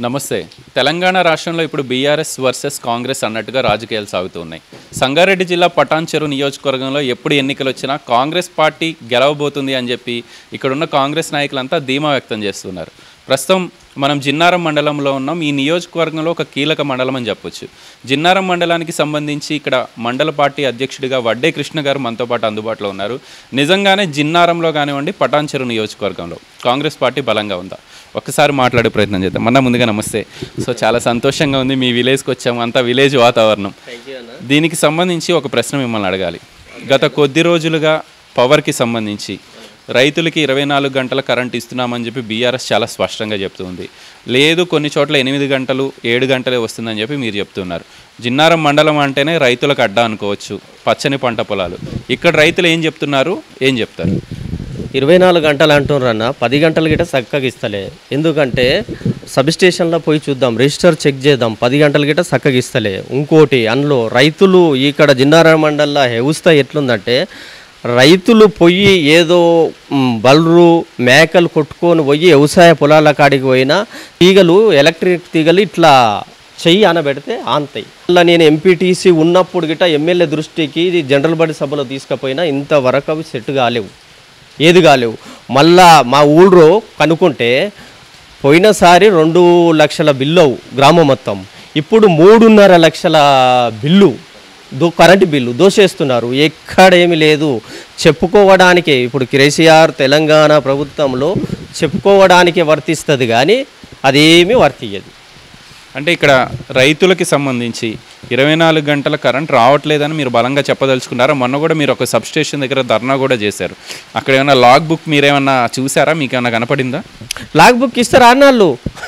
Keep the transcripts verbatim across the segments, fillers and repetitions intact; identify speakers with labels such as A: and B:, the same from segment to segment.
A: నమస్తే. తెలంగాణ రాష్ట్రంలో ఇప్పుడు బీఆర్ఎస్ వర్సెస్ కాంగ్రెస్ అన్నట్టుగా రాజకీయాలు సాగుతూ ఉన్నాయి. సంగారెడ్డి జిల్లా పటాన్చెరు నియోజకవర్గంలో ఎప్పుడు ఎన్నికలు వచ్చినా కాంగ్రెస్ పార్టీ గెలవబోతుంది అని చెప్పి ఇక్కడున్న కాంగ్రెస్ నాయకులంతా ధీమా వ్యక్తం చేస్తున్నారు. ప్రస్తుతం మనం జిన్నారం మండలంలో ఉన్నాం. ఈ నియోజకవర్గంలో ఒక కీలక మండలం అని చెప్పొచ్చు. జిన్నారం మండలానికి సంబంధించి ఇక్కడ మండల పార్టీ అధ్యక్షుడిగా వడ్డే కృష్ణ గారు మనతో పాటు అందుబాటులో ఉన్నారు. నిజంగానే జిన్నారంలో కానివ్వండి, పటాన్చెరు నియోజకవర్గంలో కాంగ్రెస్ పార్టీ బలంగా ఉందా? ఒక్కసారి మాట్లాడే ప్రయత్నం చేద్దాం. మొన్న ముందుగా నమస్తే. సో చాలా సంతోషంగా ఉంది, మీ విలేజ్కి వచ్చాము, అంతా విలేజ్ వాతావరణం. దీనికి సంబంధించి ఒక ప్రశ్న మిమ్మల్ని అడగాలి. గత కొద్ది రోజులుగా పవర్కి సంబంధించి రైతులకి ఇరవై నాలుగు గంటల కరెంట్ ఇస్తున్నామని చెప్పి బీఆర్ఎస్ చాలా స్పష్టంగా చెప్తుంది. లేదు, కొన్ని చోట్ల ఎనిమిది గంటలు ఏడు గంటలే వస్తుందని చెప్పి మీరు చెప్తున్నారు. జిన్నారం మండలం అంటేనే రైతులకు అడ్డా అనుకోవచ్చు, పచ్చని పంట పొలాలు. ఇక్కడ రైతులు ఏం చెప్తున్నారు, ఏం చెప్తారు?
B: ఇరవై నాలుగు గంటలు అంటున్నారన్న, పది గంటలు గిట్ట చక్కగా ఇస్తలే. ఎందుకంటే సబ్ స్టేషన్లో పోయి చూద్దాం, రిజిస్టర్ చెక్ చేద్దాం, పది గంటల గిట్ట చక్కగా ఇస్తలే. ఇంకోటి, అందులో రైతులు ఇక్కడ జిన్నారం మండలంలో వ్యవస్థ ఎట్లుందంటే, రైతులు పోయి ఏదో బల్రు మేకలు కొట్టుకొని పోయి వ్యవసాయ పొలాల కాడికి పోయినా తీగలు, ఎలక్ట్రిక్ తీగలు ఇట్లా చెయ్యి అనబెడితే ఆంతాయి. అలా నేను ఎంపీటీసీ ఉన్నప్పుడు గిట్ట ఎమ్మెల్యే దృష్టికి జనరల్ బాడీ సభలో తీసుకుపోయినా ఇంతవరకు అవి సెట్ కాలేవు, ఏది కాలేవు. మళ్ళా మా ఊళ్ళో కనుక్కుంటే పోయినసారి రెండు లక్షల బిల్లు గ్రామం మొత్తం, ఇప్పుడు మూడున్నర లక్షల బిల్లు దో కరెంటు బిల్లు దోసేస్తున్నారు. ఎక్కడేమి లేదు, చెప్పుకోవడానికే. ఇప్పుడు కేసీఆర్ తెలంగాణ ప్రభుత్వంలో చెప్పుకోవడానికే వర్తిస్తుంది, కానీ అదేమీ వర్తియ్యదు.
A: అంటే ఇక్కడ రైతులకి సంబంధించి ఇరవై నాలుగు గంటల కరెంట్ రావట్లేదని మీరు బలంగా చెప్పదలుచుకున్నారా? మొన్న కూడా మీరు ఒక సబ్ స్టేషన్ దగ్గర ధర్నా కూడా చేశారు. అక్కడ ఏమైనా లాగ్ బుక్ మీరేమన్నా చూసారా? మీకు ఏమన్నా కనపడిందా?
B: లాగ్ బుక్ ఇస్తారా అన్నాళ్ళు?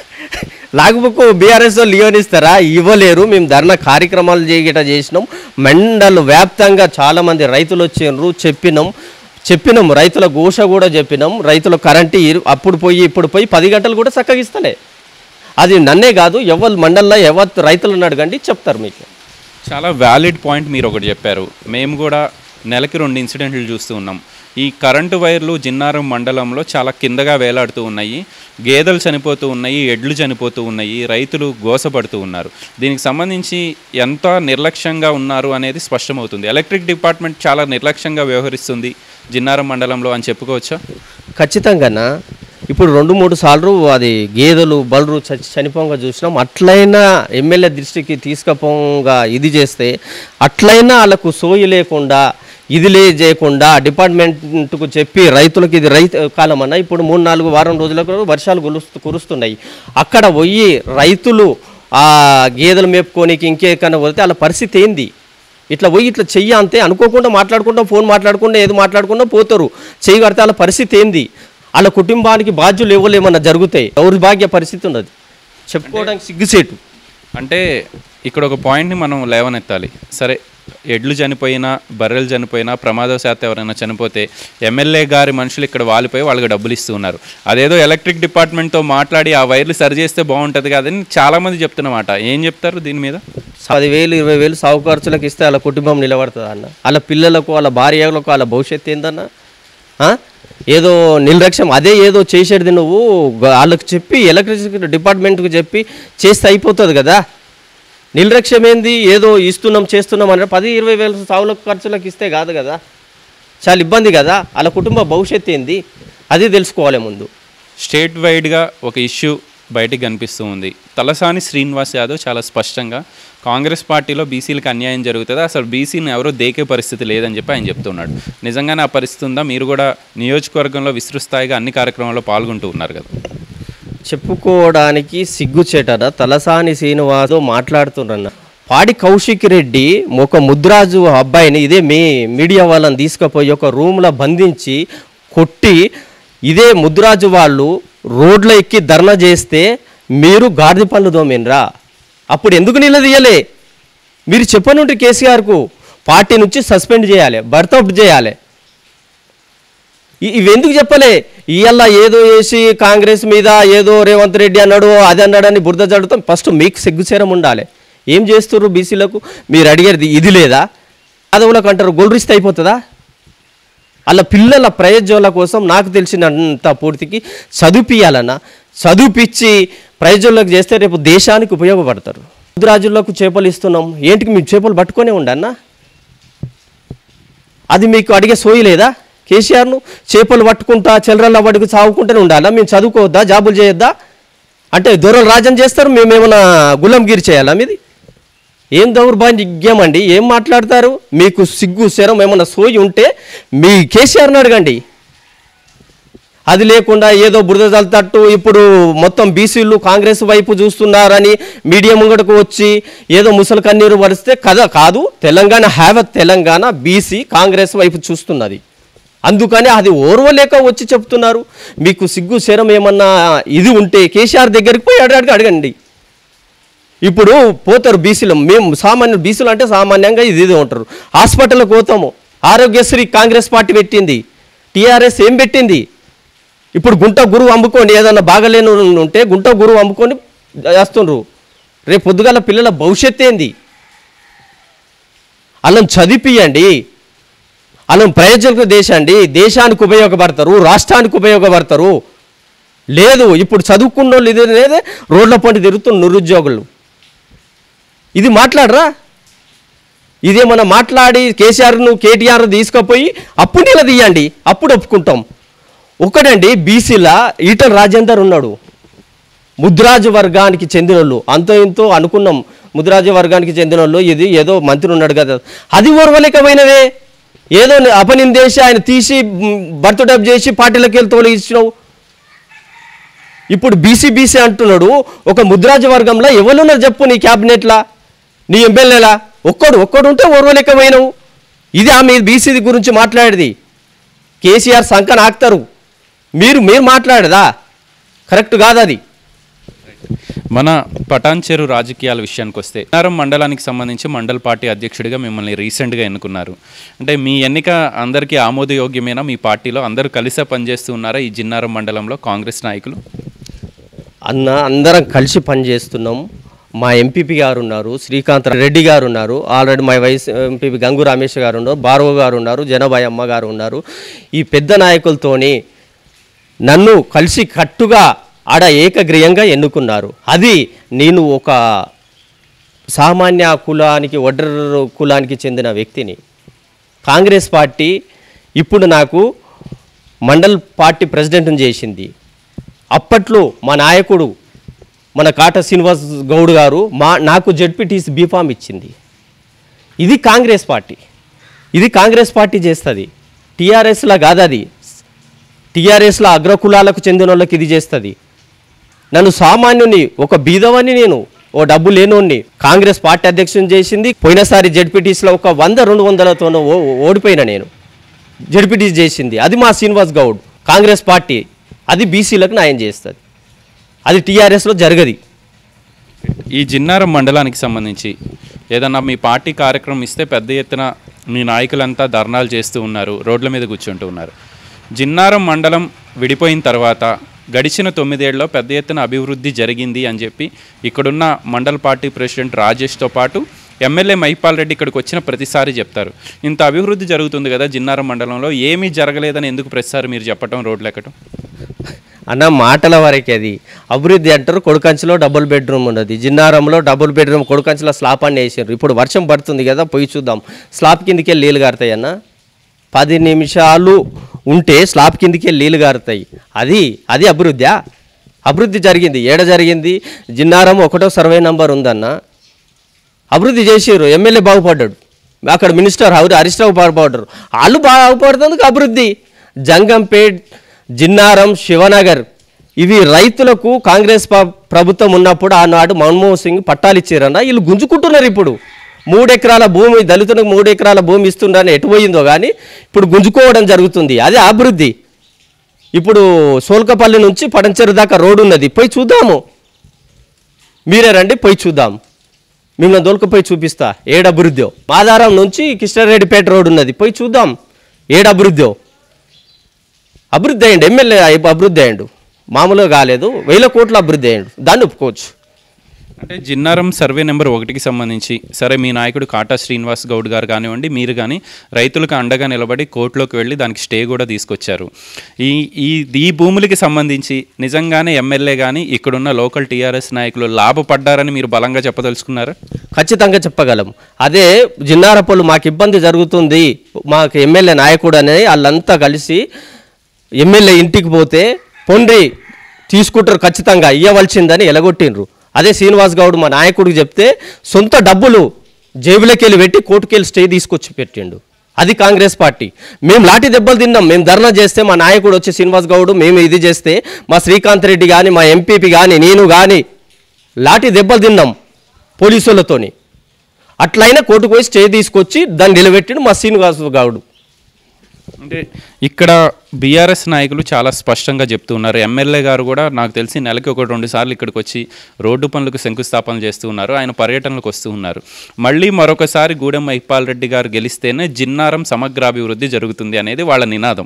B: లాగ్ బుక్ బీఆర్ఎస్ లియోన్ ఇస్తారా? ఇవ్వలేరు. మేము ధర్నా కార్యక్రమాలు చేయట చేసినాం. మండల వ్యాప్తంగా చాలామంది రైతులు వచ్చిండ్రు, చెప్పినాం చెప్పినాం రైతుల ఘోష కూడా చెప్పినాం. రైతుల కరెంటు అప్పుడు పోయి ఇప్పుడు పోయి పది గంటలు కూడా చక్కగా ఇస్తలే. అది నన్నే కాదు, ఎవరు మండలంలో ఎవరు రైతులను అడగండి, చెప్తారు మీకు.
A: చాలా వ్యాలిడ్ పాయింట్ మీరు ఒకటి చెప్పారు. మేము కూడా నెలకి రెండు ఇన్సిడెంట్లు చూస్తూ ఉన్నాం. ఈ కరెంటు వైర్లు జిన్నారం మండలంలో చాలా కిందగా వేలాడుతూ ఉన్నాయి, గేదెలు చనిపోతూ ఉన్నాయి, ఎడ్లు చనిపోతూ ఉన్నాయి, రైతులు గోసపడుతూ ఉన్నారు. దీనికి సంబంధించి ఎంత నిర్లక్ష్యంగా ఉన్నారు అనేది స్పష్టమవుతుంది. ఎలక్ట్రిక్ డిపార్ట్మెంట్ చాలా నిర్లక్ష్యంగా వ్యవహరిస్తుంది జిన్నారం మండలంలో అని చెప్పుకోవచ్చా?
B: ఖచ్చితంగా. ఇప్పుడు రెండు మూడు సార్లు అది గేదెలు బలరు చచ్చి చనిపోగా చూసినాం. అట్లయినా ఎమ్మెల్యే దృష్టికి తీసుకపోగా ఇది చేస్తే, అట్లయినా వాళ్ళకు సోయి లేకుండా ఇది లే చేయకుండా డిపార్ట్మెంట్కు చెప్పి రైతులకు ఇది రైతు కాలం అన్న, ఇప్పుడు మూడు నాలుగు వారం రోజులకు వర్షాలు కురుస్తు కురుస్తున్నాయి అక్కడ పోయి రైతులు ఆ గేదెలు మేపుకోనికి ఇంకేకన్నా పోతే వాళ్ళ పరిస్థితి ఏంది? ఇట్లా పోయి ఇట్లా చెయ్యి అంతే అనుకోకుండా మాట్లాడుకుంటా, ఫోన్ మాట్లాడుకుంటా, ఏది మాట్లాడుకుంటా పోతారు. చెయ్యి కడితే వాళ్ళ పరిస్థితి ఏంది? వాళ్ళ కుటుంబానికి బాధ్యులు ఎవరేమన్నా జరుగుతాయి, దౌర్భాగ్య పరిస్థితి ఉన్నది, చెప్పుకోవడానికి సిగ్గుసేటు.
A: అంటే ఇక్కడ ఒక పాయింట్ని మనం లేవనెత్తాలి. సరే, ఎడ్లు చనిపోయినా, బర్రెలు చనిపోయినా, ప్రమాదవశాత్తు ఎవరైనా చనిపోతే ఎమ్మెల్యే గారి మనుషులు ఇక్కడ వాలిపోయి వాళ్ళకి డబ్బులు ఇస్తూ ఉన్నారు. అదేదో ఎలక్ట్రిక్ డిపార్ట్మెంట్తో మాట్లాడి ఆ వైర్లు సరి చేస్తే బాగుంటుంది కాదని చాలామంది చెప్తున్నమాట. ఏం చెప్తారు దీని మీద?
B: పదివేలు ఇరవై వేలు సాగు ఖర్చులకు ఇస్తే వాళ్ళ కుటుంబం నిలబడుతుంది అన్న. వాళ్ళ పిల్లలకు, వాళ్ళ భార్యలకు, వాళ్ళ భవిష్యత్తు ఏందన్న? ఏదో నిర్లక్ష్యం, అదే ఏదో చేసేది నువ్వు వాళ్ళకి చెప్పి ఎలక్ట్రిసిటీ డిపార్ట్మెంట్కి చెప్పి చేస్తే అయిపోతుంది కదా. నిర్లక్ష్యం ఏంది? ఏదో ఇస్తున్నాం చేస్తున్నాం అంటే పది ఇరవై వేల సాగుల ఖర్చులకు ఇస్తే కాదు కదా, చాలా ఇబ్బంది కదా. వాళ్ళ కుటుంబ భవిష్యత్తు ఏంది అది తెలుసుకోవాలి ముందు.
A: స్టేట్ వైడ్గా ఒక ఇష్యూ బయటికి కనిపిస్తూ ఉంది. తలసాని శ్రీనివాస్ యాదవ్ చాలా స్పష్టంగా కాంగ్రెస్ పార్టీలో బీసీలకు అన్యాయం జరుగుతుంది, అసలు బీసీని ఎవరో దేకే పరిస్థితి లేదని చెప్పి ఆయన చెప్తున్నాడు. నిజంగానే ఆ పరిస్థితి ఉందా? మీరు కూడా నియోజకవర్గంలో విస్తృత స్థాయిగా అన్ని కార్యక్రమాల్లో పాల్గొంటూ ఉన్నారు కదా.
B: చెప్పుకోవడానికి సిగ్గుచేటన తలసాని శ్రీనివాసు మాట్లాడుతున్నారన్న. పాడి కౌశిక్ రెడ్డి ఒక ముద్రాజు అబ్బాయిని ఇదే మీ మీడియా వాళ్ళని తీసుకుపోయి ఒక రూమ్లో బంధించి కొట్టి, ఇదే ముద్రాజు వాళ్ళు రోడ్లో ఎక్కి ధర్నా చేస్తే మీరు గాడిద పనులు దోమినరా? అప్పుడు ఎందుకు నిలదీయలే? మీరు చెప్పనుంటే కేసీఆర్కు పార్టీ నుంచి సస్పెండ్ చేయాలి, బర్తౌట్ చేయాలి. ఇవెందుకు చెప్పలే? ఇవాళ ఏదో వేసి కాంగ్రెస్ మీద ఏదో రేవంత్ రెడ్డి అన్నాడు, అది అన్నాడని బురద జడుతాం. ఫస్ట్ మీకు సిగ్గుచేరం ఉండాలి. ఏం చేస్తున్నారు బీసీలకు? మీరు అడిగేది ఇది లేదా? అదవులకు అంటారు, గొల్రిస్తే అయిపోతుందా? అలా పిల్లల ప్రయోజనాల కోసం నాకు తెలిసినంత పూర్తికి చదివిపియాలన్నా చదువుపిచ్చి ప్రజల్లోకి చేస్తే రేపు దేశానికి ఉపయోగపడతారు. ముద్రాజులకు చేపలు ఇస్తున్నాం, ఏంటికి మీరు చేపలు పట్టుకొనే ఉండన్నా? అది మీకు అడిగే సోయి లేదా? కేసీఆర్ను చేపలు పట్టుకుంటా చిల్లరల్ల పడుకు సాగుకుంటూనే ఉండాలా? మేము చదువుకోవద్దా, జాబులు చేయొద్దా అంటే దొరలు రాజ్యం చేస్తారు, మేమేమన్నా గులాంగిరి చేయాలా? మీది ఏం దౌర్భాగ్యం అండి, ఏం మాట్లాడతారు? మీకు సిగ్గు శరం ఏమన్నా సోయి ఉంటే మీ కేసీఆర్ని అడగండి. అది లేకుండా ఏదో బురద జల్తట్టు ఇప్పుడు మొత్తం బీసీలు కాంగ్రెస్ వైపు చూస్తున్నారని మీడియా ముంగడకు వచ్చి ఏదో ముసలి కన్నీరు పడిస్తే కథ కాదు. తెలంగాణ హ్యావ్ తెలంగాణ బీసీ కాంగ్రెస్ వైపు చూస్తున్నది, అందుకని అది ఓర్వలేక వచ్చి చెప్తున్నారు. మీకు సిగ్గు శరం ఏమన్నా ఇది ఉంటే కేసీఆర్ దగ్గరికి పోయి అడగ అడగండి. ఇప్పుడు పోతారు బీసీలు, మేము సామాన్య బీసీలు అంటే సామాన్యంగా ఇది ఇది ఉంటారు. హాస్పిటల్కి పోతాము, ఆరోగ్యశ్రీ కాంగ్రెస్ పార్టీ పెట్టింది, టీఆర్ఎస్ ఏం పెట్టింది? ఇప్పుడు గుంట గురువు అమ్ముకొని ఏదన్నా బాగలేని ఉంటే గుంట గురువు అమ్ముకొని వేస్తుండ్రు. రేపు పొద్దుగాల పిల్లల భవిష్యత్ ఏంది? అల్లం చదివిపియండి, అల్లం ప్రయోజనకు దేశండి, దేశానికి ఉపయోగపడతారు, రాష్ట్రానికి ఉపయోగపడతారు. లేదు ఇప్పుడు చదువుకున్న వాళ్ళు ఇది లేదే రోడ్ల పంట తిరుగుతున్న నిరుద్యోగులు. ఇది మాట్లాడరా? ఇదేమన్నా మాట్లాడి కేసీఆర్ను కేటీఆర్ తీసుకుపోయి అప్పుడు నిలదీయండి, అప్పుడు ఒప్పుకుంటాం. ఒకటండి బీసీల ఈటల రాజేందర్ ఉన్నాడు, ముద్రాజు వర్గానికి చెందిన వాళ్ళు, అంతో ఇంతో అనుకున్నాం ముద్రాజు వర్గానికి చెందిన వాళ్ళు, ఇది ఏదో మంత్రి ఉన్నాడు కదా, అది ఓర్వలేకపోయినవే. ఏదో అపనిందేసి ఆయన తీసి బర్త్డప్ చేసి పార్టీలకు వెళ్ళి తోలిచ్చినావు. ఇప్పుడు బీసీ బీసీ అంటున్నాడు, ఒక ముద్రాజు వర్గంలో ఎవరున్నారు చెప్పు నీ క్యాబినెట్లా, నీ ఎమ్మెల్యేలా? ఒక్కడు ఒక్కడు ఉంటే ఓర్వలేకపోయినావు. ఇది ఆమె బీసీ గురించి మాట్లాడేది. కేసీఆర్ సంకన ఆక్తారు, మీరు మీరు మాట్లాడదా? కరెక్ట్ కాదు అది.
A: మన పటాన్చెరు రాజకీయాల విషయానికి వస్తే జిన్నారం మండలానికి సంబంధించి మండల పార్టీ అధ్యక్షుడిగా మిమ్మల్ని రీసెంట్గా ఎన్నుకున్నారు. అంటే మీ ఎన్నిక అందరికీ ఆమోదయోగ్యమేనా? మీ పార్టీలో అందరూ కలిసే పనిచేస్తూ ఉన్నారా ఈ జిన్నారం మండలంలో కాంగ్రెస్ నాయకులు?
B: అన్న అందరం కలిసి పనిచేస్తున్నాం. మా ఎంపీపీ గారు ఉన్నారు, శ్రీకాంత్ రెడ్డి గారు ఉన్నారు, ఆల్రెడీ మా వైస్ ఎంపీపీ గంగు రమేష్ గారు ఉన్నారు, భార్గవ గారు ఉన్నారు, జనబాయ్ అమ్మ గారు ఉన్నారు. ఈ పెద్ద నాయకులతోని నన్ను కలిసి కట్టుగా ఆడ ఏకగ్రీయంగా ఎన్నుకున్నారు. అది నేను ఒక సామాన్య కులానికి వడ్డర కులానికి చెందిన వ్యక్తిని. కాంగ్రెస్ పార్టీ ఇప్పుడు నాకు మండల్ పార్టీ ప్రెసిడెంట్ని చేసింది. అప్పట్లో మా నాయకుడు మన కాట శ్రీనివాస్ గౌడ్ గారు మా నాకు జెడ్పీటీసీ బీఫామ్ ఇచ్చింది. ఇది కాంగ్రెస్ పార్టీ, ఇది కాంగ్రెస్ పార్టీ చేస్తుంది. టీఆర్ఎస్లా కాదు, అది టీఆర్ఎస్లో అగ్రకులాలకు చెందిన వాళ్ళకి ఇది చేస్తుంది. నన్ను సామాన్యుని, ఒక బీదవాన్ని, నేను ఓ డబ్బు లేనోడిని కాంగ్రెస్ పార్టీ అధ్యక్షుని చేసింది. పోయినసారి జెడ్పీటీసీలో ఒక వంద రెండు వందలతోనో ఓడిపోయినా నేను, జెడ్పీటీసీ చేసింది. అది మా శ్రీనివాస్ గౌడ్ కాంగ్రెస్ పార్టీ, అది బీసీలకు న్యాయం చేస్తుంది, అది టీఆర్ఎస్లో జరగది.
A: ఈ జిన్నారం మండలానికి సంబంధించి ఏదన్నా మీ పార్టీ కార్యక్రమం ఇస్తే పెద్ద ఎత్తున మీ నాయకులంతా ధర్నాలు చేస్తూ ఉన్నారు, రోడ్ల మీద కూర్చుంటూ ఉన్నారు. జిన్నారం మండలం విడిపోయిన తర్వాత గడిచిన తొమ్మిదేళ్లలో పెద్ద ఎత్తున అభివృద్ధి జరిగింది అని చెప్పి ఇక్కడున్న మండల పార్టీ ప్రెసిడెంట్ రాజేష్తో పాటు ఎమ్మెల్యే మహిపాల్ రెడ్డి ఇక్కడికి వచ్చిన ప్రతిసారి చెప్తారు. ఇంత అభివృద్ధి జరుగుతుంది కదా జిన్నారం మండలంలో, ఏమీ జరగలేదని ఎందుకు ప్రతిసారి మీరు చెప్పటం, రోడ్లు ఎక్కటం?
B: అన్న మాటల వరకే అది అభివృద్ధి అంటారు. కొడుకంచిలో డబుల్ బెడ్రూమ్ ఉన్నది, జిన్నారంలో డబుల్ బెడ్రూమ్ కొడుకంచిలో స్లాప్ అని వేసారు. ఇప్పుడు వర్షం పడుతుంది కదా, పోయి చూద్దాం. స్లాబ్ కిందకే నీళ్ళు గారుతాయి అన్న, పది నిమిషాలు ఉంటే స్లాబ్ కిందకే నీళ్ళు గారుతాయి. అది అది అభివృద్ధి అభివృద్ధి జరిగింది. ఏడ జరిగింది? జిన్నారం ఒకటో సర్వే నంబర్ ఉందన్న, అభివృద్ధి చేసారు. ఎమ్మెల్యే బాగుపడ్డాడు, అక్కడ మినిస్టర్ హరి హరీష్ రావు బాగుపడ్డారు. వాళ్ళు బాగుపడుతుంది అభివృద్ధి. జంగంపేట్, జిన్నారం, శివనగర్ ఇవి రైతులకు కాంగ్రెస్ ప్రభుత్వం ఉన్నప్పుడు ఆనాడు మన్మోహన్ సింగ్ పట్టాలు ఇచ్చారన్న, వీళ్ళు గుంజుకుంటున్నారు. ఇప్పుడు మూడు ఎకరాల భూమి దళితులకు మూడు ఎకరాల భూమి ఇస్తుండని ఎటు పోయిందో కానీ ఇప్పుడు గుంజుకోవడం జరుగుతుంది. అదే అభివృద్ధి. ఇప్పుడు సోల్కపల్లి నుంచి పడంచెరు దాకా రోడ్డు ఉన్నది, పోయి చూద్దాము. మీరే రండి, పోయి చూద్దాం. మిమ్మల్ని దొలకపోయి చూపిస్తా ఏడు అభివృద్ధి. మాదారం నుంచి కృష్ణారెడ్డిపేట రోడ్డు ఉన్నది, పోయి చూద్దాం ఏడు అభివృద్ధి. అభివృద్ధి అయ్యండి, ఎమ్మెల్యే అభివృద్ధి అయ్యండు, మామూలుగా కాలేదు, వేల కోట్ల అభివృద్ధి అయ్యండు, దాన్ని ఒప్పుకోవచ్చు.
A: అంటే జిన్నారం సర్వే నెంబర్ ఒకటికి సంబంధించి సరే మీ నాయకుడు కాటా శ్రీనివాస్ గౌడ్ గారు కానివ్వండి, మీరు కానీ రైతులకు అండగా నిలబడి కోర్టులోకి వెళ్ళి దానికి స్టే కూడా తీసుకొచ్చారు. ఈ ఈ ఈ భూములకి సంబంధించి నిజంగానే ఎమ్మెల్యే కానీ ఇక్కడున్న లోకల్ టీఆర్ఎస్ నాయకులు లాభపడ్డారని మీరు బలంగా చెప్పదలుచుకున్నారు?
B: ఖచ్చితంగా చెప్పగలం. అదే జిన్నారపల్లి మాకు ఇబ్బంది జరుగుతుంది, మాకు ఎమ్మెల్యే నాయకుడు అనేది వాళ్ళంతా కలిసి ఎమ్మెల్యే ఇంటికి పోతే పొండి తీసుకుంటారు, ఖచ్చితంగా ఇవ్వవలసిందని ఎలగొట్టిండ్రు. అదే శ్రీనివాస్ గౌడ్ మా నాయకుడికి చెప్తే సొంత డబ్బులు జేబులోకి వెళ్ళి పెట్టి కోర్టుకెళ్ళి స్టే తీసుకొచ్చి పెట్టిండు. అది కాంగ్రెస్ పార్టీ. మేము లాఠీ దెబ్బలు తిన్నాం. మేము ధర్నా చేస్తే మా నాయకుడు వచ్చి శ్రీనివాస్ గౌడ్ మేము ఇది చేస్తే మా శ్రీకాంత్ రెడ్డి కానీ మా ఎంపీపీ కానీ నేను కానీ లాఠీ దెబ్బలు తిన్నాం పోలీసులతోని. అట్లయినా కోర్టుకు పోయి స్టే తీసుకొచ్చి దాన్ని నిలబెట్టిండు మా శ్రీనివాస్ గౌడ్.
A: అంటే ఇక్కడ బీఆర్ఎస్ నాయకులు చాలా స్పష్టంగా చెప్తూ ఉన్నారు. ఎమ్మెల్యే గారు కూడా నాకు తెలిసి నెలకి ఒకటి రెండు సార్లు ఇక్కడికి వచ్చి రోడ్డు పనులకు శంకుస్థాపన చేస్తూ ఉన్నారు, ఆయన పర్యటనలకు వస్తూ ఉన్నారు. మళ్ళీ మరొకసారి గూడెం మైపాల్ రెడ్డి గారు గెలిస్తేనే జిన్నారం సమగ్రాభివృద్ధి జరుగుతుంది అనేది వాళ్ళ నినాదం.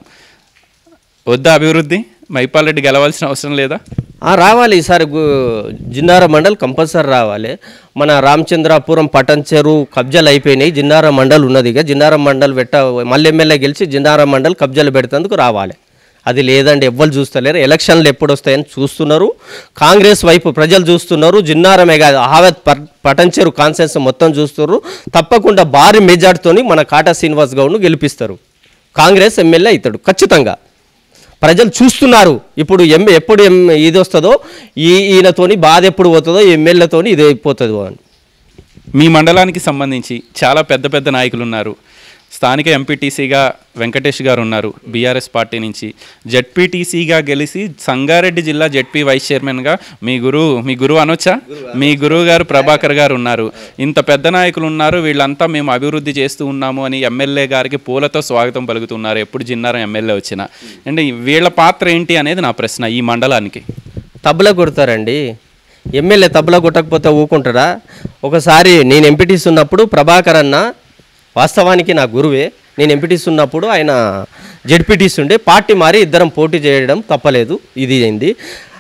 A: వద్దా అభివృద్ధి? మైపాల్ రెడ్డి గెలవాల్సిన అవసరం లేదా?
B: రావాలి ఈసారి జిన్నారం మండల్ కంపల్సరీ రావాలి. మన రామచంద్రాపురం పటంచెరు కబ్జాలు అయిపోయినాయి, జిన్నారం మండల్ ఉన్నది. ఇక జిన్నారం మండల్ పెట్ట మళ్ళీ ఎమ్మెల్యే గెలిచి జిన్నారం మండల్ కబ్జాలు పెడతందుకు రావాలి. అది లేదండి, ఎవ్వరు చూస్తలేరు. ఎలక్షన్లు ఎప్పుడు వస్తాయని చూస్తున్నారు, కాంగ్రెస్ వైపు ప్రజలు చూస్తున్నారు. జిన్నారమే కాదు ఆవత్ పటంచెరు కాన్సెన్స్ మొత్తం చూస్తున్నారు. తప్పకుండా భారీ మెజార్టీతోని మన కాటా శ్రీనివాస్ గౌడ్ను గెలిపిస్తారు. కాంగ్రెస్ ఎమ్మెల్యే అవుతాడు ఖచ్చితంగా. ప్రజలు చూస్తున్నారు ఇప్పుడు ఎం ఎప్పుడు ఎం ఇది వస్తుందో, ఈ ఈయనతోని బాధ ఎప్పుడు పోతుందో, ఎమ్మెల్యేతోని ఇది అయిపోతుందో అని.
A: మీ మండలానికి సంబంధించి చాలా పెద్ద పెద్ద నాయకులు ఉన్నారు. స్థానిక ఎంపీటీసీగా వెంకటేష్ గారు ఉన్నారు బీఆర్ఎస్ పార్టీ నుంచి. జెడ్పీటీసీగా గెలిచి సంగారెడ్డి జిల్లా జెడ్పీ వైస్ చైర్మన్గా మీ గురువు మీ గురువు అనొచ్చా మీ గురువు గారు ప్రభాకర్ గారు ఉన్నారు. ఇంత పెద్ద నాయకులు ఉన్నారు, వీళ్ళంతా మేము అభివృద్ధి చేస్తూ ఉన్నాము అని ఎమ్మెల్యే గారికి పూలతో స్వాగతం పలుకుతున్నారు ఎప్పుడు జిన్నారం ఎమ్మెల్యే వచ్చినా. అంటే వీళ్ళ పాత్ర ఏంటి అనేది నా ప్రశ్న. ఈ మండలానికి
B: తబలా కొడతారండి, ఎమ్మెల్యే తబలా కొట్టకపోతే ఊకుంటారా? ఒకసారి నేను ఎంపీటీసీ ఉన్నప్పుడు ప్రభాకర్ అన్న వాస్తవానికి నా గురువే, నేను ఎంపీటీసీ ఉన్నప్పుడు ఆయన జెడ్పీటీసీ ఉండే, పార్టీ మారి ఇద్దరం పోటీ చేయడం తప్పలేదు. ఇది అయింది.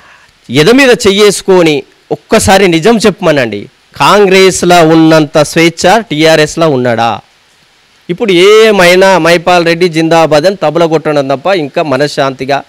B: ఎద మీద చెయ్యేసుకొని ఒక్కసారి నిజం చెప్పమనండి, కాంగ్రెస్లో ఉన్నంత స్వేచ్ఛ టీఆర్ఎస్లో ఉన్నాడా? ఇప్పుడు ఏమైనా మైపాల్ రెడ్డి జిందాబాద్ అని తబల కొట్టడం తప్ప ఇంకా మనశ్శాంతిగా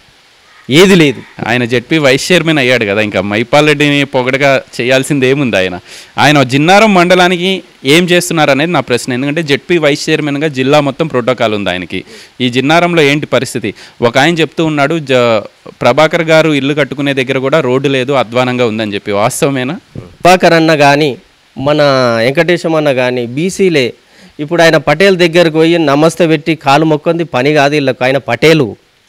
B: ఏది లేదు.
A: ఆయన జెడ్పీ వైస్ చైర్మన్ అయ్యాడు కదా, ఇంకా మైపాల్ రెడ్డిని పొగడగా చేయాల్సింది ఏముంది? ఆయన ఆయన జిన్నారం మండలానికి ఏం చేస్తున్నారు అనేది నా ప్రశ్న. ఎందుకంటే జెడ్పీ వైస్ చైర్మన్గా జిల్లా మొత్తం ప్రోటోకాల్ ఉంది ఆయనకి. ఈ జిన్నారంలో ఏంటి పరిస్థితి? ఒక ఆయన చెప్తూ ఉన్నాడు, జ ప్రభాకర్ గారు ఇల్లు కట్టుకునే దగ్గర కూడా రోడ్డు లేదు, అధ్వానంగా ఉందని చెప్పి. వాస్తవమేనా?
B: ప్రభాకర్ అన్న కానీ మన వెంకటేశం అన్న కానీ బీసీలే. ఇప్పుడు ఆయన పటేల్ దగ్గరకు పోయి నమస్తే పెట్టి కాలు మొక్కంది పని కాదు వీళ్ళకు. ఆయన పటేలు.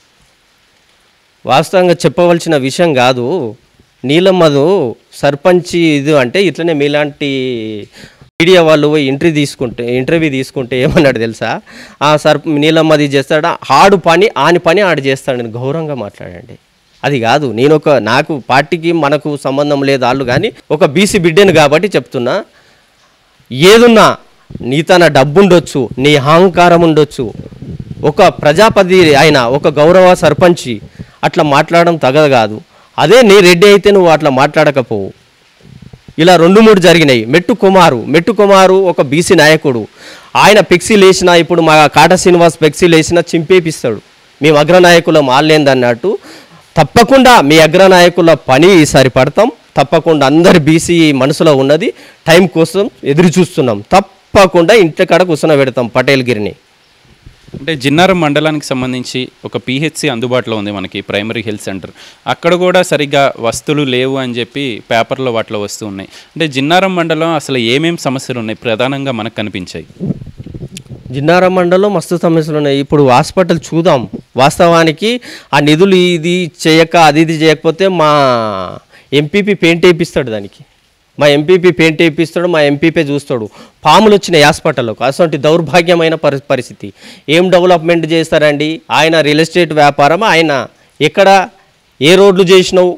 B: వాస్తవంగా చెప్పవలసిన విషయం కాదు. నీలమ్మదు సర్పంచి ఇది అంటే ఇట్లనే మీలాంటి మీడియా వాళ్ళు పోయి ఇంటర్వ్యూ తీసుకుంటే ఇంటర్వ్యూ తీసుకుంటే ఏమన్నాడు తెలుసా? ఆ సర్ప నీలమ్మది చేస్తాడా, ఆడు పని ఆని పని ఆడు చేస్తాడని గౌరవంగా మాట్లాడండి. అది కాదు, నేను ఒక నాకు పార్టీకి మనకు సంబంధం లేదు వాళ్ళు, కానీ ఒక బీసీ బిడ్డను కాబట్టి చెప్తున్నా. ఏదున్నా నీ తన డబ్బు ఉండొచ్చు, నీ అహంకారం ఉండొచ్చు, ఒక ప్రజాపతి అయినా ఒక గౌరవ సర్పంచి అట్లా మాట్లాడడం తగదు కాదు. అదే నీ రెడ్డి అయితే నువ్వు అట్లా మాట్లాడకపోవు. ఇలా రెండు మూడు జరిగినాయి. మెట్టు కుమారు మెట్టు కుమారు ఒక బీసీ నాయకుడు. ఆయన పెక్సీలు వేసినా ఇప్పుడు మా కాటా శ్రీనివాస్ పెక్సీలు వేసినా చింపేపిస్తాడు. మేము అగ్రనాయకులం ఆల్లేందన్నట్టు. తప్పకుండా మీ అగ్రనాయకుల పని ఈసారి పడతాం. తప్పకుండా అందరి బీసీ మనసులో ఉన్నది, టైం కోసం ఎదురు చూస్తున్నాం. తప్పకుండా ఇంటి కాడ కూర్చొని పెడతాం పటేల్ గిరిని.
A: అంటే జిన్నారం మండలానికి సంబంధించి ఒక పిహెచ్సి అందుబాటులో ఉంది మనకి, ప్రైమరీ హెల్త్ సెంటర్. అక్కడ కూడా సరిగ్గా వస్తువులు లేవు అని చెప్పి పేపర్లో వాటిలో వస్తూ ఉన్నాయి. అంటే జిన్నారం మండలం అసలు ఏమేమి సమస్యలు ఉన్నాయి ప్రధానంగా మనకు కనిపించాయి?
B: జిన్నారం మండలంలో మస్తు సమస్యలు ఉన్నాయి. ఇప్పుడు హాస్పిటల్ చూద్దాం. వాస్తవానికి ఆ నిధులు ఇది చేయక అది ఇది చేయకపోతే మా ఎంపీపీ పెయింట్ వేయిస్తాడు దానికి. మా ఎంపీపీ పెయింట్ వేయిస్తాడు, మా ఎంపీపీ చూస్తాడు. పాములు వచ్చినాయి హాస్పిటల్లోకి. అటువంటి దౌర్భాగ్యమైన పరి పరిస్థితి. ఏం డెవలప్మెంట్ చేస్తారండి? ఆయన రియల్ ఎస్టేట్ వ్యాపారం. ఆయన ఎక్కడ ఏ రోడ్లు చేసినావు,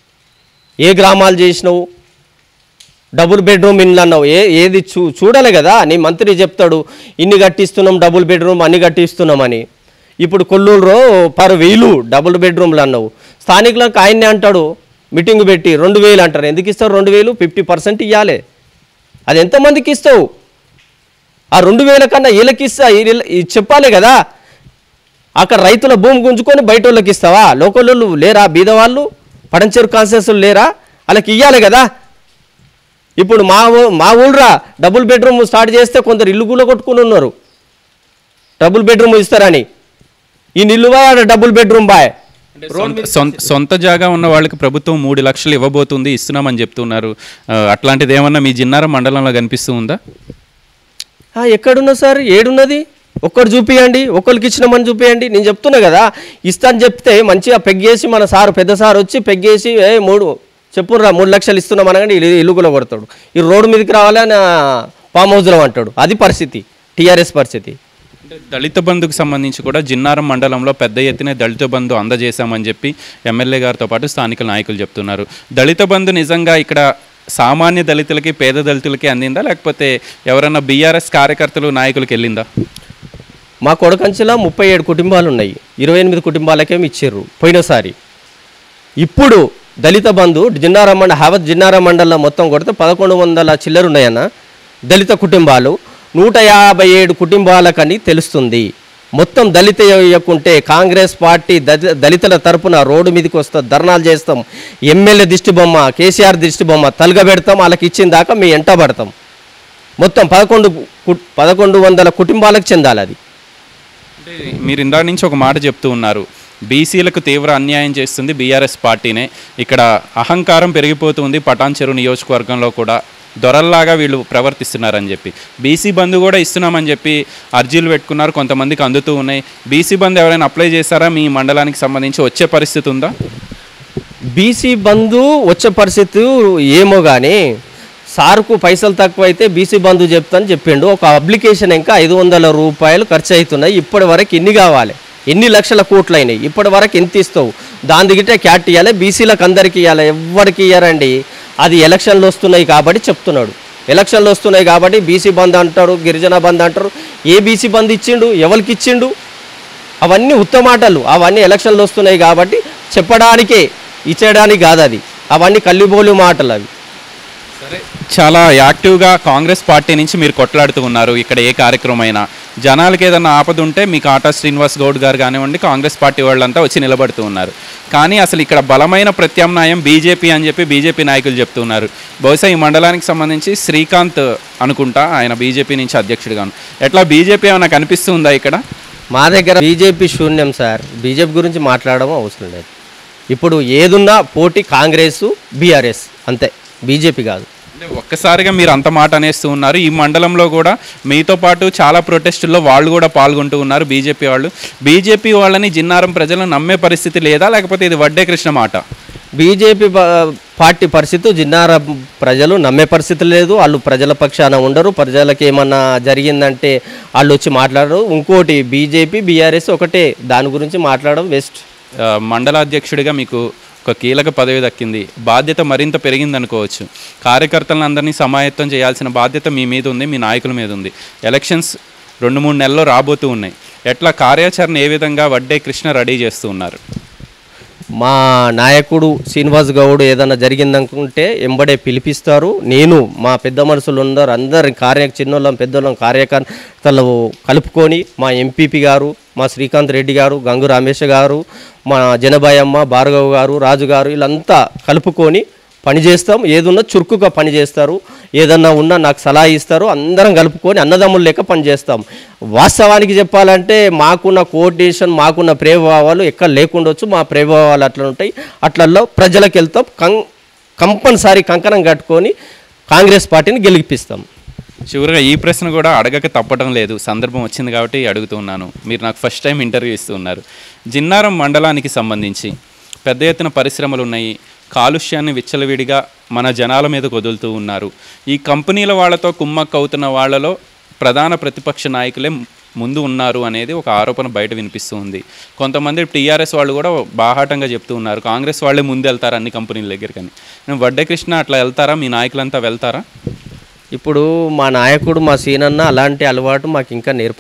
B: ఏ గ్రామాలు చేసినావు, డబుల్ బెడ్రూమ్ ఇల్లు అన్నావు, ఏ ఏది చూ చూడాలి కదా. నీ మంత్రి చెప్తాడు ఇన్ని కట్టిస్తున్నాం డబుల్ బెడ్రూమ్ అన్ని కట్టిస్తున్నామని. ఇప్పుడు కొల్లూరులో పర్ వెయ్యిలు డబుల్ బెడ్రూమ్లు అన్నావు. స్థానికులకు ఆయన్నే అంటాడు మీటింగ్ పెట్టి రెండు వేలు అంటారు. ఎందుకు ఇస్తారు రెండు వేలు? ఫిఫ్టీ పర్సెంట్ ఇవ్వాలి. అది ఎంతమందికి ఇస్తావు? ఆ రెండు వేల కన్నా వీళ్ళకి ఇస్తా చెప్పాలి కదా. అక్కడ రైతుల భూమి గుంజుకొని బయట వాళ్ళకి ఇస్తావా? లోకల్ లేరా? బీదవాళ్ళు పడంచెరు కాన్సెన్స్లు లేరా? వాళ్ళకి ఇవ్వాలి కదా. ఇప్పుడు మా ఊ మా ఊళ్ళరా డబుల్ బెడ్రూమ్ స్టార్ట్ చేస్తే కొందరు ఇల్లు కూడా కొట్టుకుని ఉన్నారు. డబుల్ బెడ్రూమ్ ఇస్తారని ఈ ఇల్లు బాయ్ డబుల్ బెడ్రూమ్ బాయ్.
A: సొంత సొంత జాగా ఉన్న వాళ్ళకి ప్రభుత్వం మూడు లక్షలు ఇవ్వబోతుంది, ఇస్తున్నామని చెప్తున్నారు. అట్లాంటిది ఏమన్నా మీ జిన్నారం మండలంలో కనిపిస్తూ ఉందా?
B: ఎక్కడున్నా సార్? ఏడున్నది? ఒక్కడు చూపియండి, ఒక్కరికి ఇచ్చినామని చూపియండి. నేను చెప్తున్నా కదా, ఇస్తాను చెప్తే మంచిగా పెగ్గేసి మన సారు పెద్ద సార్ వచ్చి పెగ్గేసి ఏ మూడు చెప్పుర్రా మూడు లక్షలు ఇస్తున్నాం అనగానే ఇల్లు కూడా కొడతాడు. ఈ రోడ్డు మీదకి రావాలని ఫామ్ హౌస్లో అంటాడు. అది పరిస్థితి, టీఆర్ఎస్ పరిస్థితి.
A: దళిత బంధుకు సంబంధించి కూడా జిన్నారం మండలంలో పెద్ద ఎత్తున దళిత బంధు అందజేశామని చెప్పి ఎమ్మెల్యే గారితో పాటు స్థానిక నాయకులు చెప్తున్నారు. దళిత బంధు నిజంగా ఇక్కడ సామాన్య దళితులకి పేద దళితులకి అందిందా, లేకపోతే ఎవరన్నా బీఆర్ఎస్ కార్యకర్తలు నాయకులకి వెళ్ళిందా?
B: మా కొడకంచెలో ముప్పై ఏడు కుటుంబాలు ఉన్నాయి. ఇరవై ఎనిమిది కుటుంబాలకేమి ఇచ్చారు పోయినసారి. ఇప్పుడు దళిత బంధు జిన్నారం మండల హావత్ జిన్నారం మండలంలో మొత్తం కొడితే పదకొండు వందల చిల్లర ఉన్నాయన్న దళిత కుటుంబాలు. నూట యాభై ఏడు కుటుంబాలకని తెలుస్తుంది. మొత్తం దళిత ఇవ్వకుంటే కాంగ్రెస్ పార్టీ దళితుల తరపున రోడ్డు మీదకి వస్తాం, ధర్నాలు చేస్తాం, ఎమ్మెల్యే దిష్టి బొమ్మ, కేసీఆర్ దిష్టి బొమ్మ తలగబెడతాం, వాళ్ళకి ఇచ్చిన దాకా మీ ఎంట పడతాం. మొత్తం పదకొండు పదకొండు వందల కుటుంబాలకు చెందాలి అది.
A: అంటే మీరు ఇందా నుంచి ఒక మాట చెప్తూ ఉన్నారు, బీసీలకు తీవ్ర అన్యాయం చేస్తుంది బీఆర్ఎస్ పార్టీనే, ఇక్కడ అహంకారం పెరిగిపోతుంది పటాన్ చెరు నియోజకవర్గంలో కూడా, దొరల్లాగా వీళ్ళు ప్రవర్తిస్తున్నారని చెప్పి. బీసీ బంధు కూడా ఇస్తున్నామని చెప్పి అర్జీలు పెట్టుకున్నారు, కొంతమందికి అందుతూ ఉన్నాయి. బీసీ బంధు ఎవరైనా అప్లై చేశారా మీ మండలానికి సంబంధించి? వచ్చే పరిస్థితి ఉందా?
B: బీసీ బంధు వచ్చే పరిస్థితి ఏమో కానీ సార్కు పైసలు తక్కువైతే బీసీ బంధు చెప్తాను చెప్పిండు. ఒక అప్లికేషన్ ఇంకా ఐదు వందల రూపాయలు ఖర్చు అవుతున్నాయి. ఇప్పటి వరకు ఎన్ని కావాలి? ఎన్ని లక్షల కోట్లు అయినాయి? ఇప్పటి వరకు ఎంత ఇస్తావు? దాని దిగితే క్యాట్ ఇవ్వాలి, బీసీలకు అందరికీ ఇవ్వాలి. ఎవరికి ఇవ్వరండి. అది ఎలక్షన్లు వస్తున్నాయి కాబట్టి చెప్తున్నాడు. ఎలక్షన్లు వస్తున్నాయి కాబట్టి బీసీ బంద్ అంటారు, గిరిజన బంద్ అంటారు. ఏ బీసీ బంద్ ఇచ్చిండు? ఎవరికి ఇచ్చిండు? అవన్నీ ఉత్తమాటలు. అవన్నీ ఎలక్షన్లు వస్తున్నాయి కాబట్టి చెప్పడానికే, ఇచ్చేయడానికి కాదు. అది అవన్నీ కల్లిబోలు మాటలు అవి.
A: సరే, చాలా యాక్టివ్గా కాంగ్రెస్ పార్టీ నుంచి మీరు కొట్లాడుతూ ఉన్నారు. ఇక్కడ ఏ కార్యక్రమం అయినా జనాలకి ఏదన్నా ఆపద ఉంటే మీ కాటా శ్రీనివాస్ గౌడ్ గారు కానివ్వండి, కాంగ్రెస్ పార్టీ వాళ్ళంతా వచ్చి నిలబడుతూ ఉన్నారు. కానీ అసలు ఇక్కడ బలమైన ప్రత్యామ్నాయం బీజేపీ అని చెప్పి బీజేపీ నాయకులు చెప్తున్నారు. బహుశా ఈ మండలానికి సంబంధించి శ్రీకాంత్ అనుకుంటా, ఆయన బీజేపీ నుంచి అధ్యక్షుడిగాను. ఎట్లా బీజేపీ ఏమైనా కనిపిస్తుందా ఇక్కడ?
B: మా దగ్గర బీజేపీ శూన్యం సార్. బీజేపీ గురించి మాట్లాడడం అవసరం లేదు. ఇప్పుడు ఏదున్నా పోటీ కాంగ్రెస్ బీఆర్ఎస్ అంతే, బీజేపీ కాదు.
A: అంటే ఒక్కసారిగా మీరు అంత మాట అనేస్తూ ఉన్నారు. ఈ మండలంలో కూడా మీతో పాటు చాలా ప్రొటెస్టుల్లో వాళ్ళు కూడా పాల్గొంటూ ఉన్నారు బీజేపీ వాళ్ళు. బీజేపీ వాళ్ళని జిన్నారం ప్రజలను నమ్మే పరిస్థితి లేదా, లేకపోతే ఇది వడ్డే కృష్ణ మాట?
B: బీజేపీ పార్టీ పరిస్థితి జిన్నారం ప్రజలు నమ్మే పరిస్థితి లేదు. వాళ్ళు ప్రజల పక్షాన ఉండరు. ప్రజలకు ఏమన్నా జరిగిందంటే వాళ్ళు వచ్చి మాట్లాడరు. ఇంకోటి బీజేపీ బీఆర్ఎస్ ఒకటే, దాని గురించి మాట్లాడడం వేస్ట్.
A: మండలాధ్యక్షుడిగా మీకు ఒక కీలక పదవి దక్కింది, బాధ్యత మరింత పెరిగింది అనుకోవచ్చు. కార్యకర్తలను అందరినీ సమాయత్తం చేయాల్సిన బాధ్యత మీ మీద ఉంది, మీ నాయకుల మీద ఉంది. ఎలక్షన్స్ రెండు మూడు నెలల్లో రాబోతూ ఉన్నాయి. ఎట్లా కార్యాచరణ ఏ విధంగా వడ్డే కృష్ణ రెడీ చేస్తూ ఉన్నారు?
B: మా నాయకుడు శ్రీనివాస్ గౌడ్ ఏదైనా జరిగిందనుకుంటే ఎంబడే పిలిపిస్తారు. నేను మా పెద్ద మనుషులు ఉన్నారు, అందరి కార్య చిన్నోళ్ళం పెద్దోళ్ళం కార్యకర్తలు కలుపుకొని మా ఎంపీపీ గారు, మా శ్రీకాంత్ రెడ్డి గారు, గంగు రమేష్ గారు, మా జనబాయమ్మ, భార్గవ్ గారు, రాజు గారు, వీళ్ళంతా కలుపుకొని పనిచేస్తాం. ఏదున్నా చురుకుగా పనిచేస్తారు. ఏదన్నా ఉన్నా నాకు సలహా ఇస్తారు. అందరం కలుపుకొని అన్నదమ్ములు లెక్క పనిచేస్తాం. వాస్తవానికి చెప్పాలంటే మాకున్న కోఆర్డినేషన్, మాకున్న ప్రేమభావాలు ఎక్కడ లేకుండొచ్చు. మా ప్రేమభావాలు అట్లా ఉంటాయి. అట్లలో ప్రజలకు వెళ్తాం. కం కంపల్సరీ కంకణం కట్టుకొని కాంగ్రెస్ పార్టీని గెలిపిస్తాం.
A: చివరిగా ఈ ప్రశ్న కూడా అడగక తప్పడం లేదు, సందర్భం వచ్చింది కాబట్టి అడుగుతున్నాను. మీరు నాకు ఫస్ట్ టైం ఇంటర్వ్యూ ఇస్తూ ఉన్నారు. జిన్నారం మండలానికి సంబంధించి పెద్ద ఎత్తున పరిశ్రమలు ఉన్నాయి. కాలుష్యాన్ని విచ్చలవిడిగా మన జనాల మీద వదులుతూ ఉన్నారు. ఈ కంపెనీల వాళ్ళతో కుమ్మక్క అవుతున్న వాళ్ళలో ప్రధాన ప్రతిపక్ష నాయకులే ముందు ఉన్నారు అనేది ఒక ఆరోపణ బయట వినిపిస్తూ ఉంది. కొంతమంది టీఆర్ఎస్ వాళ్ళు కూడా బాహాటంగా చెప్తూ ఉన్నారు, కాంగ్రెస్ వాళ్ళే ముందు వెళ్తారు అన్ని కంపెనీల దగ్గరకని. వడ్డే కృష్ణ అట్లా వెళ్తారా? మీ నాయకులంతా వెళ్తారా?
B: ఇప్పుడు మా నాయకుడు మా సీనన్న అలాంటి అలవాటు మాకు ఇంకా నేర్పలే.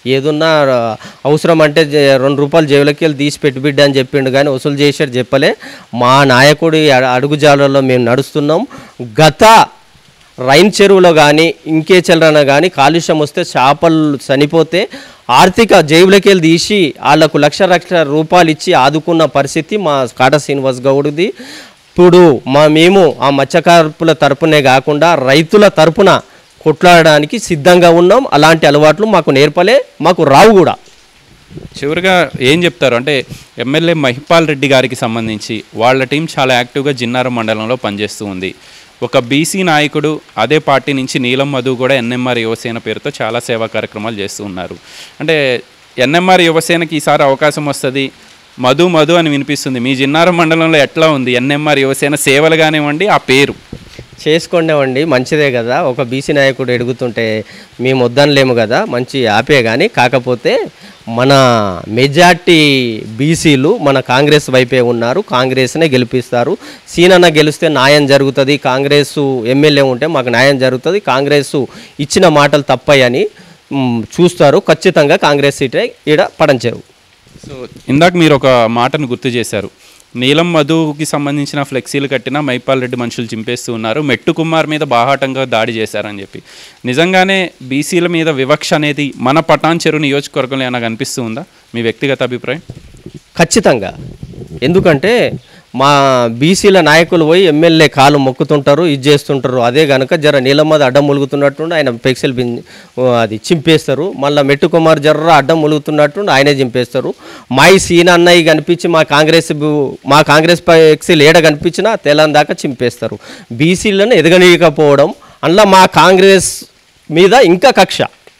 B: ఏదున్నా అవసరం అంటే రెండు రూపాయలు జేబులకి వెళ్ళి తీసి పెట్టి బిడ్డ అని చెప్పిండు, కానీ వసూలు చేసాడు చెప్పలే. మా నాయకుడి అడుగుజాలలో మేము నడుస్తున్నాం. గత రైన్ చెరువులో కానీ ఇంకే చెల్లరన కానీ కాలుష్యం వస్తే చేపలు చనిపోతే ఆర్థిక జేబులకి వెళ్ళి తీసి వాళ్లకు లక్ష లక్ష రూపాయలు ఇచ్చి ఆదుకున్న పరిస్థితి మా కాటా శ్రీనివాస్ గౌడ్ది. ఇప్పుడు మా మేము ఆ మత్స్యకారుల తరపునే కాకుండా రైతుల తరపున కొట్లాడడానికి సిద్ధంగా ఉన్నాం. అలాంటి అలవాట్లు మాకు నేర్పలే, మాకు రావు కూడా.
A: చివరిగా ఏం చెప్తారు అంటే ఎమ్మెల్యే మహిపాల్ రెడ్డి గారికి సంబంధించి వాళ్ళ టీం చాలా యాక్టివ్గా జిన్నారం మండలంలో పనిచేస్తూ ఉంది. ఒక బీసీ నాయకుడు అదే పార్టీ నుంచి నీలం మధు కూడా ఎన్ఎంఆర్ యువసేన పేరుతో చాలా సేవా కార్యక్రమాలు చేస్తూ ఉన్నారు. అంటే ఎన్ఎంఆర్ యువసేనకి ఈసారి అవకాశం వస్తుంది, మధు మధు అని వినిపిస్తుంది. మీ జిన్నారం మండలంలో ఎట్లా ఉంది ఎన్ఎంఆర్ యువసేన సేవలు కానివ్వండి, ఆ పేరు?
B: చేసుకునేవండి, మంచిదే కదా. ఒక బీసీ నాయకుడు ఎడుగుతుంటే మేము వద్దనలేము కదా, మంచి ఆపే. కానీ కాకపోతే మన మెజార్టీ బీసీలు మన కాంగ్రెస్ వైపే ఉన్నారు, కాంగ్రెస్నే గెలిపిస్తారు. సీనన్న గెలిస్తే న్యాయం జరుగుతుంది, కాంగ్రెస్ ఎమ్మెల్యే ఉంటే మాకు న్యాయం జరుగుతుంది, కాంగ్రెస్ ఇచ్చిన మాటలు తప్పయని చూస్తారు. ఖచ్చితంగా కాంగ్రెస్ సీటే ఈడ పడంచెరు.
A: సో ఇందాక మీరు ఒక మాటను గుర్తు చేశారు, నీలం మధుకి సంబంధించిన ఫ్లెక్సీలు కట్టిన మైపాల్ రెడ్డి మనుషులు చింపేస్తూ ఉన్నారు, మెట్టు కుమార్ మీద బాహాటంగా దాడి చేశారని చెప్పి. నిజంగానే బీసీల మీద వివక్ష అనేది మన పటాన్ చెరు నియోజకవర్గంలో ఏమైనా కనిపిస్తూ ఉందా? మీ వ్యక్తిగత అభిప్రాయం?
B: ఖచ్చితంగా. ఎందుకంటే మా బీసీల నాయకులు పోయి ఎమ్మెల్యే కాలు మొక్కుతుంటారు, ఇది చేస్తుంటారు. అదే కనుక జర నీలమ్మది అడ్డం ములుగుతున్నట్టుండి ఆయన పెక్సెల్ బిన్ అది చింపేస్తారు. మళ్ళీ మెట్టు కుమార్ జర్ర అడ్డం ములుగుతున్నట్టుండి ఆయనే చింపేస్తారు. మాయి సీన అన్నయ్య కనిపించి మా కాంగ్రెస్ మా కాంగ్రెస్ పెక్సెల్ ఏడ కనిపించినా తెలంగాణ దాకా చింపేస్తారు. బీసీలను ఎదగనీయకపోవడం అందులో మా కాంగ్రెస్ మీద ఇంకా కక్ష.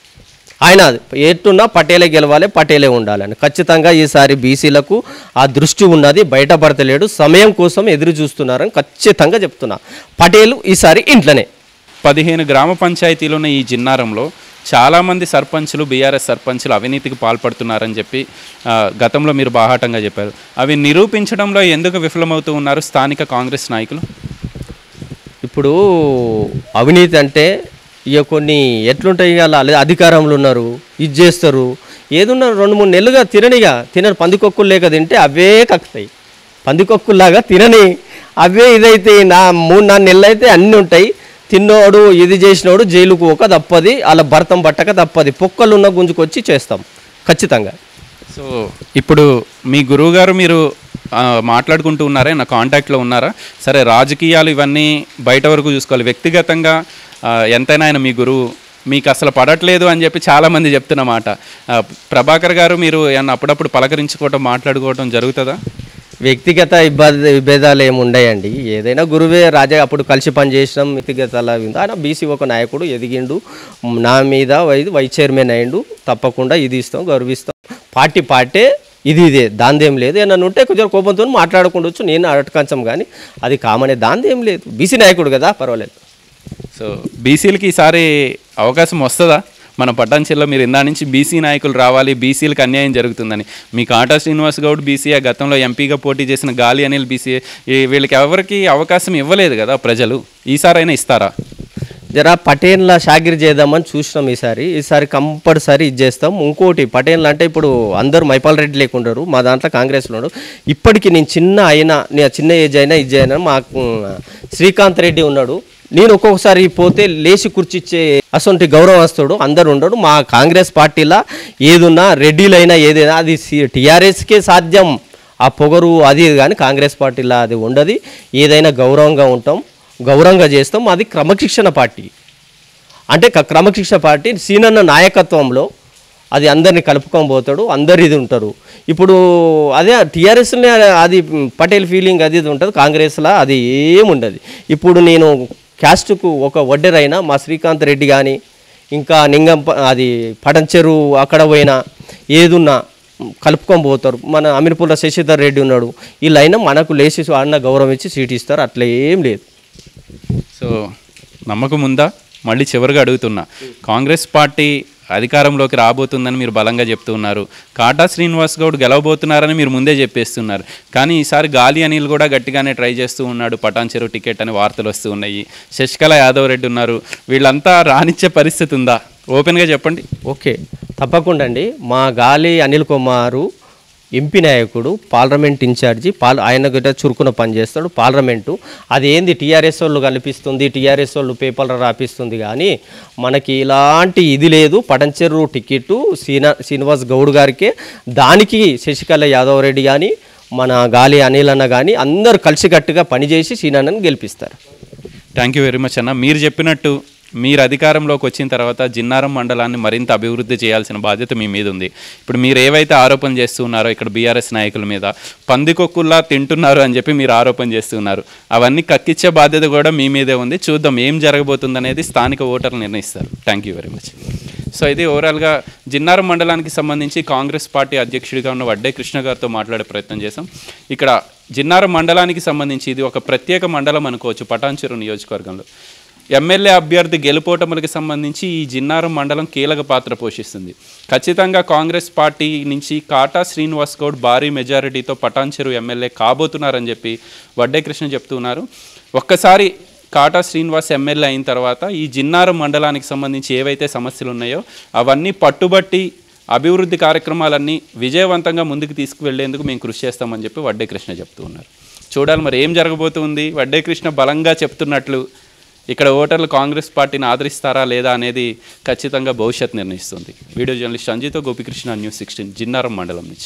B: ఆయన ఎట్టున్నా పటేలే గెలవాలి, పటేలే ఉండాలని. ఖచ్చితంగా ఈసారి బీసీలకు ఆ దృష్టి ఉన్నది, బయటపడతలేడు, సమయం కోసం ఎదురు చూస్తున్నారని ఖచ్చితంగా చెప్తున్నా. పటేలు ఈసారి ఇంట్లోనే.
A: పదిహేను గ్రామ పంచాయతీలు ఉన్న ఈ జిన్నారంలో చాలామంది సర్పంచులు, బీఆర్ఎస్ సర్పంచులు అవినీతికి పాల్పడుతున్నారని చెప్పి గతంలో మీరు బాహాటంగా చెప్పారు. అవి నిరూపించడంలో ఎందుకు విఫలమవుతూ ఉన్నారు స్థానిక కాంగ్రెస్ నాయకులు?
B: ఇప్పుడు అవినీతి అంటే ఇక కొన్ని ఎట్లుంటాయి, అలా అధికారంలో ఉన్నారు, ఇది చేస్తారు, ఏదున్నారు రెండు మూడు నెలలుగా తిననిగా తినని పందికొక్కులు లేక తింటే అవే కక్కుతాయి. పందికొక్కుల్లాగా తినని అవే ఇదైతే నా మూడు నాలుగు నెలలు అయితే అన్నీ ఉంటాయి. తిన్నోడు ఇది చేసినోడు జైలుకు ఒక తప్పది, అలా భర్తం పట్టక తప్పది. పొక్కలు ఉన్న గుంజుకొచ్చి చేస్తాం ఖచ్చితంగా.
A: సో ఇప్పుడు మీ గురువుగారు మీరు మాట్లాడుకుంటూ ఉన్నారా, నా కాంటాక్ట్లో ఉన్నారా? సరే, రాజకీయాలు ఇవన్నీ బయట వరకు చూసుకోవాలి, వ్యక్తిగతంగా ఎంతైనా ఆయన మీ గురువు, మీకు అసలు పడట్లేదు అని చెప్పి చాలామంది చెప్తున్నమాట. ప్రభాకర్ గారు మీరు ఏమన్నా అప్పుడప్పుడు పలకరించుకోవటం, మాట్లాడుకోవటం జరుగుతుందా?
B: వ్యక్తిగత ఇబ్బంది విభేదాలు ఏమి ఉండయండి. ఏదైనా గురువే రాజా అప్పుడు కలిసి పని చేసినాం. వ్యక్తిగతలా ఆయన బీసీ ఒక నాయకుడు ఎదిగిండు, నా మీద వైస్ వైస్ చైర్మన్ అయ్యిండు. తప్పకుండా ఇది ఇస్తాం, గౌరవిస్తాం. పార్టీ పార్టీ ఇది ఇదే దాందేం లేదు. ఏమన్నా ఉంటే కొంచెం కోపంతో మాట్లాడుకుండొచ్చు, నేను అటకంచం, కానీ అది కామనే, దాందేం లేదు. బీసీ నాయకుడు కదా, పర్వాలేదు.
A: సో బీసీలకి ఈసారి అవకాశం వస్తుందా? మన పటాన్ చెరువులో మీరు ఇందా నుంచి బీసీ నాయకులు రావాలి, బీసీలకు అన్యాయం జరుగుతుందని. మీ కాటా శ్రీనివాస్ గౌడ్ బీసీఏ, గతంలో ఎంపీగా పోటీ చేసిన గాలి అనిల్ బీసీఏ, వీళ్ళకి ఎవరికి అవకాశం ఇవ్వలేదు కదా ప్రజలు. ఈసారైనా ఇస్తారా?
B: జరా పటేన్ల షాగిరి చేద్దామని చూసినాం. ఈసారి ఈసారి కంపల్సరీ ఇది చేస్తాం. ఇంకోటి పటేన్లు అంటే ఇప్పుడు అందరూ మైపాల్ రెడ్డి లేకుంటారు, మా దాంట్లో కాంగ్రెస్లో ఉన్నాడు. ఇప్పటికీ నేను చిన్న అయినా, నేను చిన్న ఏజ్ అయినా ఇది అయినా మా శ్రీకాంత్ రెడ్డి ఉన్నాడు. నేను ఒక్కొక్కసారి పోతే లేచి కూర్చిచ్చే అసొంటి గౌరవస్తుడు అందరు ఉండడు. మా కాంగ్రెస్ పార్టీలో ఏదున్నా రెడ్డిలైనా ఏదైనా అది టీఆర్ఎస్కే సాధ్యం, ఆ పొగరు అది కానీ కాంగ్రెస్ పార్టీలో అది ఉండదు. ఏదైనా గౌరవంగా ఉంటాం, గౌరవంగా చేస్తాం. అది క్రమశిక్షణ పార్టీ. అంటే క్రమశిక్షణ పార్టీ సీనన్న నాయకత్వంలో అది అందరినీ కలుపుకొని పోతాడు, అందరు ఇది ఉంటారు. ఇప్పుడు అదే టీఆర్ఎస్లోనే అది పటేల్ ఫీలింగ్ అది ఇది ఉంటుంది, కాంగ్రెస్లో అది ఏముండదు. ఇప్పుడు నేను క్యాస్ట్కు ఒక వడ్డెరైనా మా శ్రీకాంత్ రెడ్డి కానీ ఇంకా నింగం అది పటంచెరు అక్కడ పోయినా ఏదున్నా కలుపుకొని పోతారు. మన అమీర్పూర్లో శశిధర్ రెడ్డి ఉన్నాడు, వీళ్ళైనా మనకు లేచి అన్న గౌరవం ఇచ్చి సీట్ ఇస్తారు, అట్లా ఏం లేదు.
A: సో నమ్మకం ఉందా? మళ్ళీ చివరిగా అడుగుతున్నా, కాంగ్రెస్ పార్టీ అధికారంలోకి రాబోతుందని మీరు బలంగా చెప్తూ ఉన్నారు, కాటా శ్రీనివాస్ గౌడ్ గెలవబోతున్నారని మీరు ముందే చెప్పేస్తున్నారు. కానీ ఈసారి గాలి అనిల్ కూడా గట్టిగానే ట్రై చేస్తూ ఉన్నాడు, పటాన్ చెరువు టికెట్ అని వార్తలు వస్తూ ఉన్నాయి. శశికళ యాదవ్ రెడ్డి ఉన్నారు, వీళ్ళంతా రానిచ్చే పరిస్థితి ఉందా? ఓపెన్గా చెప్పండి.
B: ఓకే, తప్పకుండా అండి. మా గాలి అనిల్ కుమారు ఎంపీ నాయకుడు, పార్లమెంట్ ఇన్ఛార్జి, పాల్ ఆయన గిట్ట చురుకున పనిచేస్తాడు. పార్లమెంటు అది ఏంది టీఆర్ఎస్ వాళ్ళు కల్పిస్తుంది, టీఆర్ఎస్ వాళ్ళు పేపర్లు రాపిస్తుంది, కానీ మనకి ఇలాంటి ఇది లేదు. పటంచెరు టికెట్టు శ్రీనా శ్రీనివాస్ గౌడ్ గారికే, దానికి శశికళ యాదవ్ రెడ్డి కానీ మన గాలి అనిల్ అన్న కానీ అందరూ కలిసికట్టుగా పనిచేసి శ్రీనాన్నని గెలిపిస్తారు.
A: థ్యాంక్ యూ వెరీ మచ్ అన్న. మీరు చెప్పినట్టు మీరు అధికారంలోకి వచ్చిన తర్వాత జిన్నారం మండలాన్ని మరింత అభివృద్ధి చేయాల్సిన బాధ్యత మీ మీద ఉంది. ఇప్పుడు మీరు ఏవైతే ఆరోపణ చేస్తున్నారో ఇక్కడ బీఆర్ఎస్ నాయకుల మీద పందికొక్కుల్లా తింటున్నారు అని చెప్పి మీరు ఆరోపణ చేస్తున్నారు, అవన్నీ కక్కిచ్చే బాధ్యత కూడా మీ మీదే ఉంది. చూద్దాం ఏం జరగబోతుంది అనేది స్థానిక ఓటర్లు నిర్ణయిస్తారు. Thank you very much. So ఇది ఓవరాల్గా జిన్నారం మండలానికి సంబంధించి కాంగ్రెస్ పార్టీ అధ్యక్షుడిగా ఉన్న వడ్డే కృష్ణ గారితో మాట్లాడే ప్రయత్నం చేశాం. ఇక్కడ జిన్నారం మండలానికి సంబంధించి ఇది ఒక ప్రత్యేక మండలం అనుకోవచ్చు పటాన్చెరు నియోజకవర్గంలో. ఎమ్మెల్యే అభ్యర్థి గెలుపోటములకు సంబంధించి ఈ జిన్నారం మండలం కీలక పాత్ర పోషిస్తుంది. ఖచ్చితంగా కాంగ్రెస్ పార్టీ నుంచి కాటా శ్రీనివాస్ గౌడ్ భారీ మెజారిటీతో పటాన్చెరు ఎమ్మెల్యే కాబోతున్నారని చెప్పి వడ్డే కృష్ణ చెప్తున్నారు. ఒక్కసారి కాటా శ్రీనివాస్ ఎమ్మెల్యే అయిన తర్వాత ఈ జిన్నారం మండలానికి సంబంధించి ఏవైతే సమస్యలు ఉన్నాయో అవన్నీ పట్టుబట్టి అభివృద్ధి కార్యక్రమాలన్నీ విజయవంతంగా ముందుకు తీసుకువెళ్లేందుకు మేము కృషి చేస్తామని చెప్పి వడ్డే కృష్ణ చెప్తూ ఉన్నారు. చూడాలి మరి ఏం జరగబోతుంది. వడ్డే కృష్ణ బలంగా చెప్తున్నట్లు ఇక్కడ ఓటర్లు కాంగ్రెస్ పార్టీని ఆదరిస్తారా లేదా అనేది ఖచ్చితంగా భవిష్యత్ నిర్ణయిస్తుంది. వీడియో జర్నలిస్ట్ సంజయ్తో గోపికృష్ణ, న్యూస్ సిక్స్టీన్, జిన్నారం మండలం నుంచి.